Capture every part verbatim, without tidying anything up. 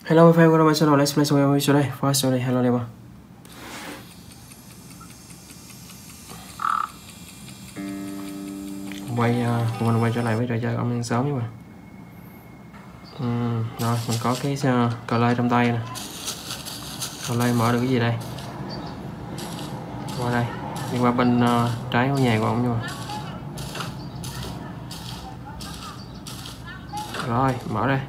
Hello my friend, welcome to my channel. Let's play some games today. First today, hello neighbor. Quay uh, mình quay trở lại với trò chơi âm thanh sớm nhưng mà uhm, rồi mình có cái uh, cờ lê trong tay nè. Cờ lê mở được cái gì đây? Qua đây, đi qua bên uh, trái của nhà của ông nhưng mà rồi mở đây.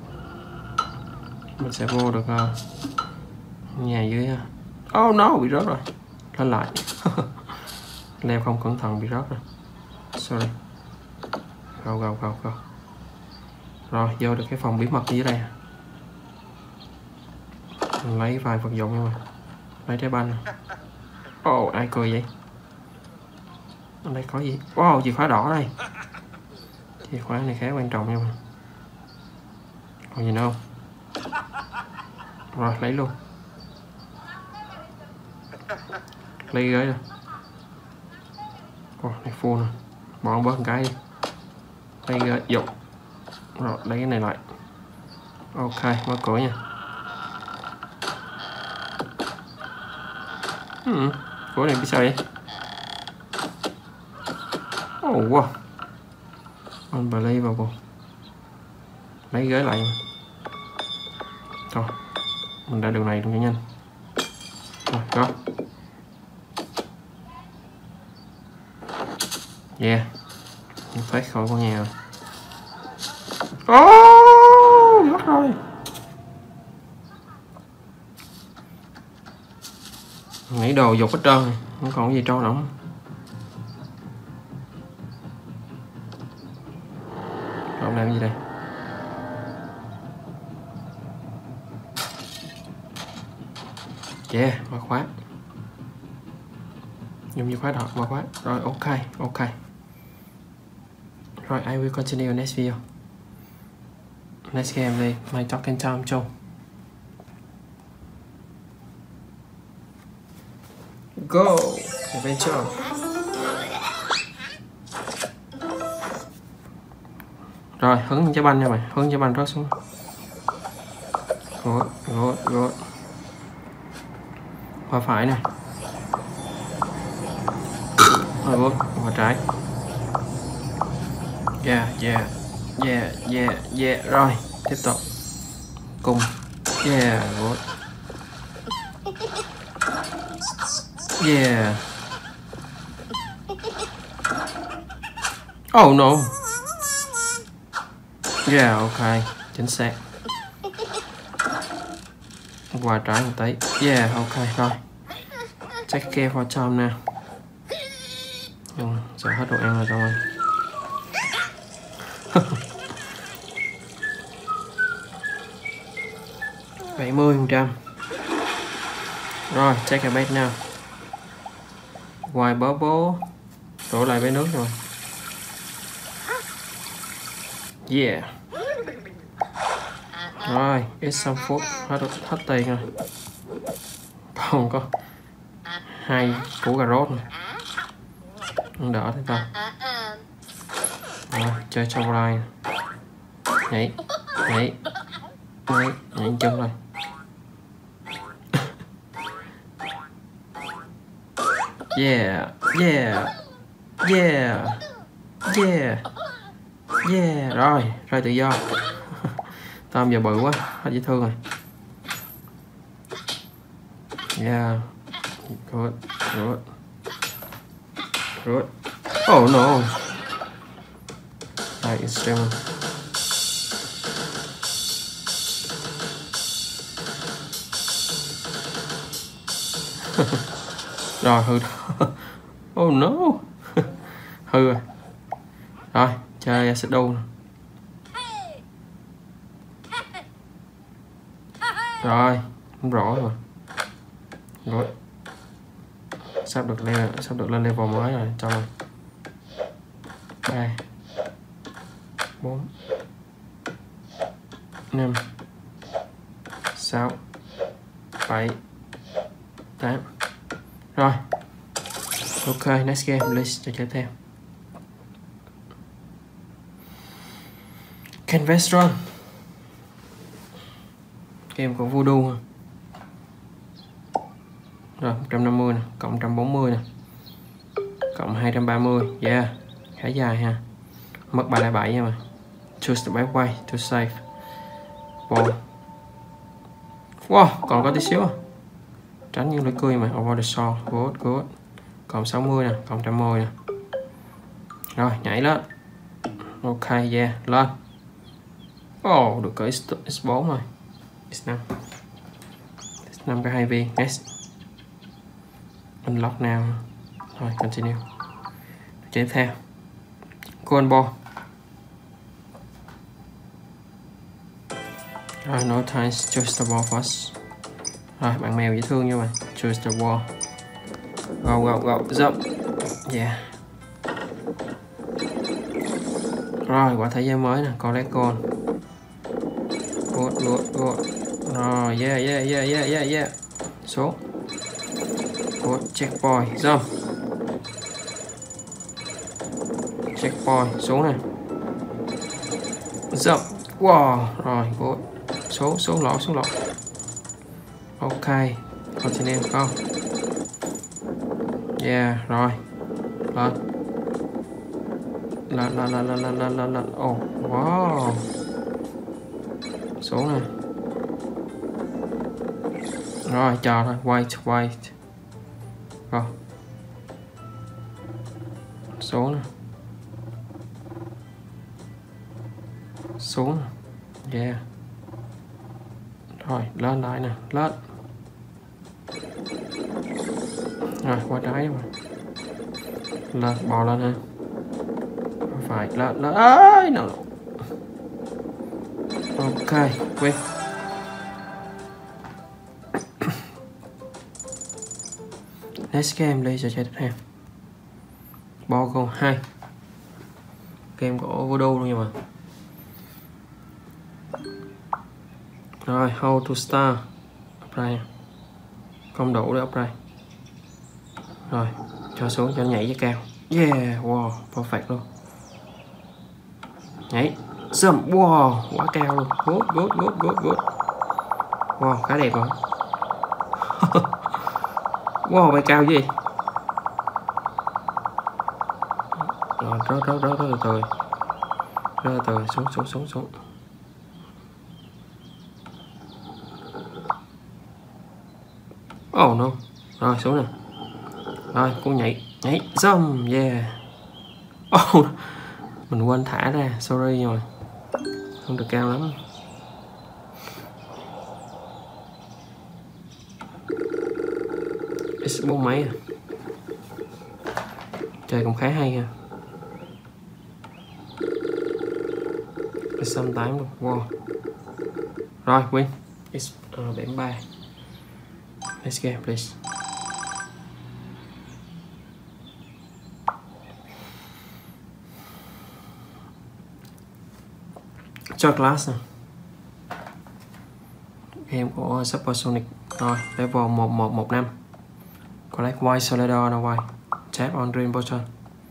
Mình sẽ vô được uh, nhà dưới. Uh... Oh no, bị rớt rồi. Lên lại. Leo không cẩn thận bị rớt rồi. Sorry. Go go go go. Rồi vô được cái phòng bí mật dưới đây. Mình lấy vài vật dụng nhưng mà lấy trái banh. Oh, ai cười vậy? Ở đây có gì? Wow, chìa khóa đỏ đây. Chìa khóa này khá quan trọng nha mà. Còn gì nữa không? Rồi lấy luôn. Lấy ghế rồi. Ồ, này full rồi. Bỏ bớt một cái đi. Lấy ghế dụng. Rồi lấy cái này lại. Ok, mở cửa nha. Hmm, cửa này bị sao vậy? Oh wow. Unbelievable. Lấy ghế lại. Thôi, mình đã đường này luôn cho nhanh. Rồi, go. Yeah. Mình thoát khỏi con nhà rồi. Oh, mất rồi. Nghĩ đồ dục hết trơn rồi. Không còn cái gì trâu nữa. Ông làm gì đây? Yeah, mở khóa. Dùng như khóa đỏ, mở khóa. Rồi, ok, ok. Rồi, I will continue next video. Next game đi, my talking time show. Go, adventure. Rồi, hướng trái banh nha mày, hướng trái banh rớt xuống. Good, good, good. Qua phải này. Rồi good, qua trái. Yeah, yeah, yeah, yeah, yeah. Rồi, tiếp tục. Cùng. Yeah, good. Yeah. Oh no. Yeah, ok. Chính xác. Qua trái một tí. Yeah, ok, rồi. Take care for time nè. Ừ, sợ hết đồ ăn rồi xong rồi. bảy mươi phần trăm. Rồi, take a bait now. Ngoài bó bố đổ lại với nước rồi. Yeah. Rồi, it's some food. Hết, hết tiền rồi. Còn có hai củ cà rốt này. Không đỡ thế ta. Rồi, chơi trong line. Nhảy, nhảy, nhảy, nhảy chân rồi. Yeah, yeah, yeah, yeah, yeah. Rồi, rồi tự do. Tôm giờ bự quá, hết dễ thương rồi. Yeah, good, good, good. Oh no. Right, it's still. Rồi hư. Oh no. Hư rồi. Rồi chơi sẽ đu. Rồi không rõ rồi. Rồi sắp được lên sắp được lên level mới rồi. Cho rồi. Ba bốn năm sáu bảy tám. Rồi. Ok, next game, please, cho chơi theo. Canvas run. Game của Voodoo. Rồi một trăm năm mươi nè, cộng một trăm bốn mươi nè, cộng hai trăm ba mươi. Yeah, khá dài ha. Mất ba lẻ bảy nha mà. Choose the best way to save. Wow. Wow, còn có tí xíu à. Tránh những lưỡi cười mà. Over the shore. Good, good. Cộng sáu mươi nè, cộng một trăm mười nè. Rồi, nhảy lên. Ok, yeah, lên. Oh, được cỡ X bốn rồi. X năm. X năm có hai viên. Next. Unlock now. Rồi, continue. Tiếp theo. Gold ball. Rồi, no time, choose the ball first. Rồi, bạn mèo dễ thương nha bạn. Choose the ball. Go, go, go, jump. Yeah. Rồi, quả thế giới mới nè, collect gold. Good, good, good. Rồi, yeah, yeah, yeah, yeah, yeah, yeah. Số. Good, checkpoint, jump. Checkpoint, xuống nè. Jump. Wow, rồi, good. Số, xuống lỗ, xuống lỗ. Ok, continue, go. Yeah, rồi. Lên. Lên, lên, lên, lên, lên, lên, lên, lên. Oh, wow. Xuống nè. Rồi, chờ thôi. Wait, wait. Go. Xuống nè. Xuống nè. Yeah. Rồi, lên lại nè. Lên. Rồi, qua trái mà. Lên, bò lên ha. Phải, lên, lên. Ây, no. Ok, quên. Next game đi, cho chơi tiếp theo. Ball câu hai. Game của Voodoo luôn nha mà. Rồi, how to start. Apply. Không đủ để apply. Rồi, cho xuống cho nhảy với cao. Yeah, wow, perfect luôn. Nhảy. Jump, wow, quá cao luôn. Good, good, good, good, good. Wow, khá đẹp rồi. Wow, bay cao gì? Rồi, rớt, rớt, rớt, rớt từ từ. Rớt từ từ, xuống, xuống, xuống, xuống. Oh no. Rồi, xuống nè. Rồi, cô nhảy, nhảy, jump, yeah. Oh, mình quên thả ra, sorry rồi. Không được cao lắm. X bốn mấy à. Chơi cũng khá hay ha. X tám luôn, wow. Rồi, win. X uh, bảy ba. Next game, please. Cho class nè. Game của Supersonic. Rồi, level một một một năm. Collect white solidar no white. Tap on green button.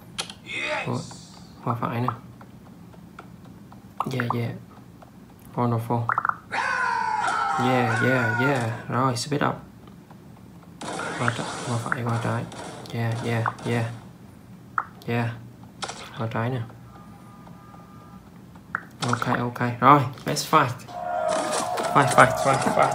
Qua phải nè. Yeah, yeah. Wonderful. Yeah, yeah, yeah. Rồi, speed up. Qua trái, qua phải, qua trái. Yeah, yeah, yeah. Yeah. Qua trái nè. Ok, ok. Rồi, let's fight. Fight, fight, fight, fight.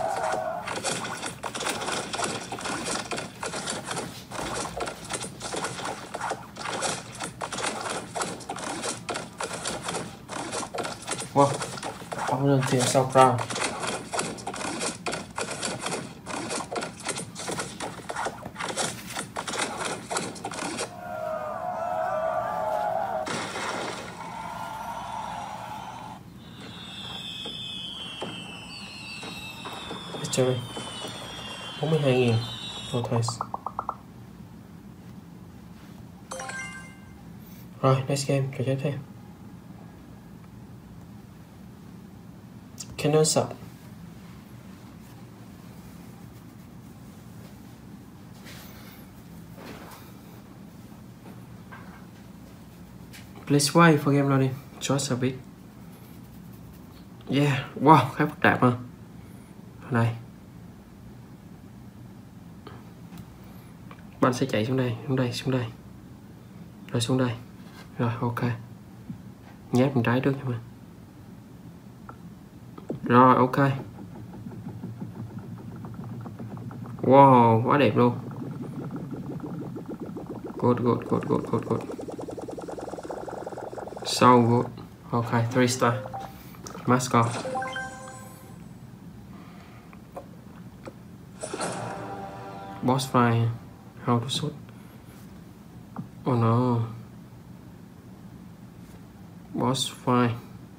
Wow. Ông lên tiền sau round. Chơi bốn mươi hai nghìn total. Rồi, next game, trò chơi tiếp theo. Cannon sub. Please wait for game loading. Just a bit. Yeah, wow, khá phức tạp ha. đây. Bạn sẽ chạy xuống đây, xuống đây, xuống đây. Rồi xuống đây. Rồi ok. Nhét bên trái trước cho mình. Rồi ok. Wow, quá đẹp luôn. Good, good, good, good, good, good. So good. Okay, three star. Must go. Boss fight. How to shoot? Oh no. Boss fight.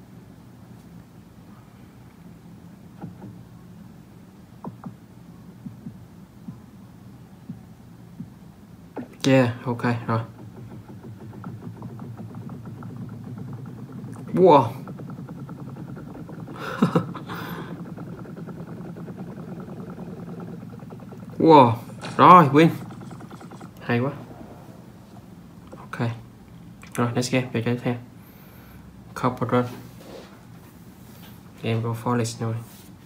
Yeah, ok rồi. Wow. Wow. Rồi, win. Hay quá. Ok. Rồi, next game, để chơi theo. Couple run. Game go Forest rồi.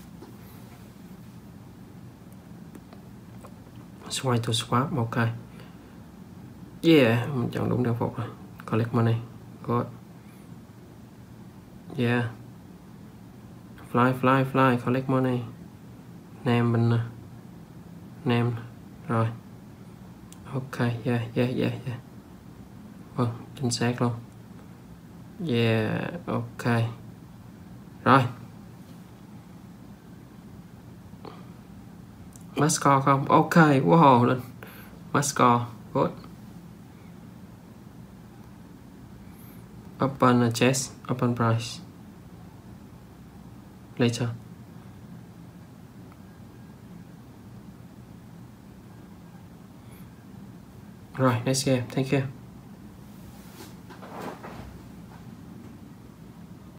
Swipe to swap, ok. Yeah, mình chọn đúng trang phục rồi. Collect money. Good. Yeah. Fly, fly, fly, collect money. Name mình nè. Name. Rồi. Ok, yeah, yeah, yeah, yeah. Vâng, chính xác luôn. Yeah, ok. Rồi. Must score không? Ok, wow lên. Must score, good. Open a chest, open price. Later. Rồi, next game, thank you.